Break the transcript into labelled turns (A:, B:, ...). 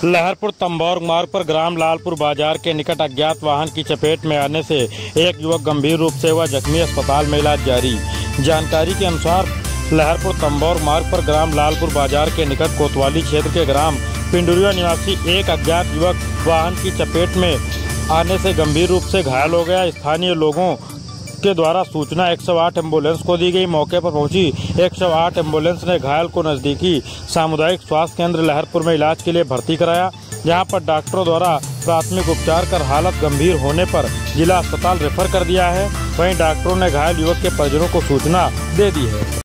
A: लहरपुर तंबौर मार्ग पर ग्राम लालपुर बाजार के निकट अज्ञात वाहन की चपेट में आने से एक युवक गंभीर रूप से हुआ जख्मी, अस्पताल में इलाज जारी। जानकारी के अनुसार लहरपुर तंबौर मार्ग पर ग्राम लालपुर बाजार के निकट कोतवाली क्षेत्र के ग्राम पिंडुरिया निवासी एक अज्ञात युवक वाहन की चपेट में आने से गंभीर रूप से घायल हो गया। स्थानीय लोगों के द्वारा सूचना 108 एम्बुलेंस को दी गई। मौके पर पहुंची 108 एम्बुलेंस ने घायल को नजदीकी सामुदायिक स्वास्थ्य केंद्र लहरपुर में इलाज के लिए भर्ती कराया, जहां पर डॉक्टरों द्वारा प्राथमिक उपचार कर हालत गंभीर होने पर जिला अस्पताल रेफर कर दिया है। वहीं डॉक्टरों ने घायल युवक के परिजनों को सूचना दे दी है।